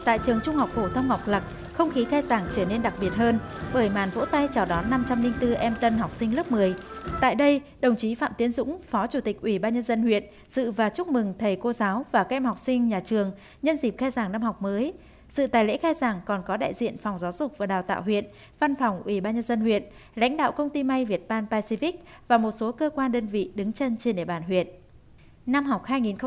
Tại trường Trung học phổ thông Ngọc Lặc, không khí khai giảng trở nên đặc biệt hơn bởi màn vỗ tay chào đón 504 em tân học sinh lớp 10. Tại đây, đồng chí Phạm Tiến Dũng, Phó Chủ tịch Ủy ban Nhân dân huyện, dự và chúc mừng thầy cô giáo và các em học sinh nhà trường nhân dịp khai giảng năm học mới. Dự tại lễ khai giảng còn có đại diện Phòng Giáo dục và Đào tạo huyện, Văn phòng Ủy ban Nhân dân huyện, lãnh đạo công ty may Việt Pan Pacific và một số cơ quan đơn vị đứng chân trên địa bàn huyện. Năm học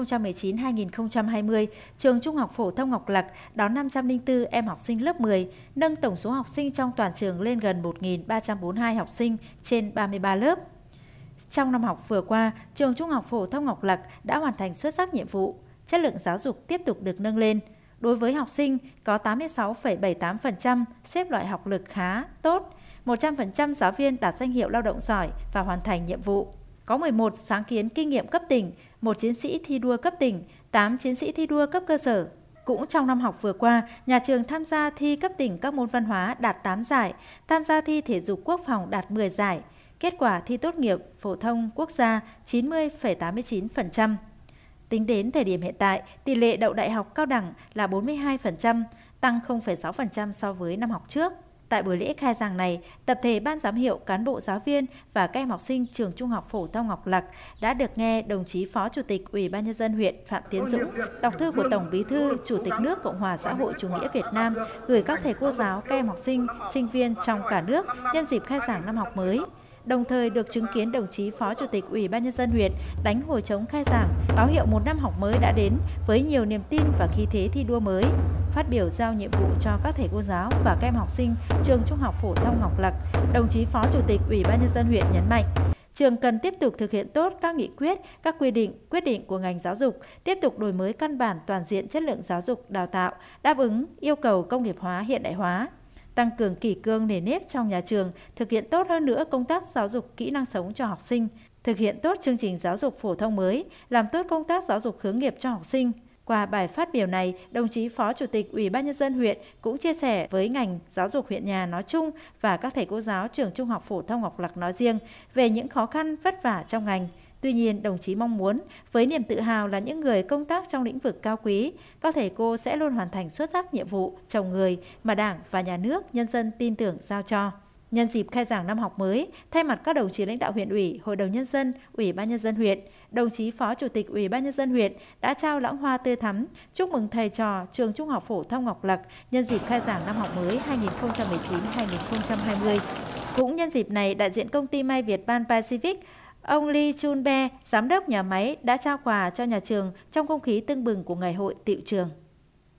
2019-2020, trường Trung học phổ thông Ngọc Lặc đón 504 em học sinh lớp 10, nâng tổng số học sinh trong toàn trường lên gần 1.342 học sinh trên 33 lớp. Trong năm học vừa qua, trường Trung học phổ thông Ngọc Lặc đã hoàn thành xuất sắc nhiệm vụ, chất lượng giáo dục tiếp tục được nâng lên. Đối với học sinh, có 86,78% xếp loại học lực khá, tốt, 100% giáo viên đạt danh hiệu lao động giỏi và hoàn thành nhiệm vụ. Có 11 sáng kiến kinh nghiệm cấp tỉnh, 1 chiến sĩ thi đua cấp tỉnh, 8 chiến sĩ thi đua cấp cơ sở. Cũng trong năm học vừa qua, nhà trường tham gia thi cấp tỉnh các môn văn hóa đạt 8 giải, tham gia thi thể dục quốc phòng đạt 10 giải. Kết quả thi tốt nghiệp phổ thông quốc gia 90,89%. Tính đến thời điểm hiện tại, tỷ lệ đậu đại học cao đẳng là 42%, tăng 0,6% so với năm học trước. Tại buổi lễ khai giảng này, tập thể ban giám hiệu, cán bộ giáo viên và các em học sinh trường Trung học phổ thông Ngọc Lặc đã được nghe đồng chí Phó Chủ tịch Ủy ban Nhân dân huyện Phạm Tiến Dũng đọc thư của Tổng Bí thư Chủ tịch nước Cộng hòa xã hội chủ nghĩa Việt Nam gửi các thầy cô giáo, các em học sinh, sinh viên trong cả nước nhân dịp khai giảng năm học mới. Đồng thời được chứng kiến đồng chí Phó Chủ tịch Ủy ban Nhân dân huyện đánh hồi trống khai giảng, báo hiệu một năm học mới đã đến với nhiều niềm tin và khí thế thi đua mới. Phát biểu giao nhiệm vụ cho các thầy cô giáo và các em học sinh trường Trung học phổ thông Ngọc Lặc, đồng chí Phó Chủ tịch Ủy ban Nhân dân huyện nhấn mạnh, trường cần tiếp tục thực hiện tốt các nghị quyết, các quyết định của ngành giáo dục, tiếp tục đổi mới căn bản toàn diện chất lượng giáo dục đào tạo, đáp ứng yêu cầu công nghiệp hóa hiện đại hóa, tăng cường kỷ cương nề nếp trong nhà trường, thực hiện tốt hơn nữa công tác giáo dục kỹ năng sống cho học sinh, thực hiện tốt chương trình giáo dục phổ thông mới, làm tốt công tác giáo dục hướng nghiệp cho học sinh. Qua bài phát biểu này, đồng chí Phó Chủ tịch Ủy ban Nhân dân huyện cũng chia sẻ với ngành giáo dục huyện nhà nói chung và các thầy cô giáo trường Trung học phổ thông Ngọc Lặc nói riêng về những khó khăn vất vả trong ngành. Tuy nhiên, đồng chí mong muốn với niềm tự hào là những người công tác trong lĩnh vực cao quý, các thầy cô sẽ luôn hoàn thành xuất sắc nhiệm vụ trồng người mà Đảng và Nhà nước, nhân dân tin tưởng giao cho. Nhân dịp khai giảng năm học mới, thay mặt các đồng chí lãnh đạo huyện ủy, Hội đồng Nhân dân, Ủy ban Nhân dân huyện, đồng chí Phó Chủ tịch Ủy ban Nhân dân huyện đã trao lãng hoa tươi thắm, chúc mừng thầy trò trường Trung học phổ thông Ngọc Lặc nhân dịp khai giảng năm học mới 2019-2020. Cũng nhân dịp này, đại diện công ty may Việt Pan Pacific, ông Lee Chun Be, giám đốc nhà máy đã trao quà cho nhà trường trong không khí tưng bừng của ngày hội tiệu trường.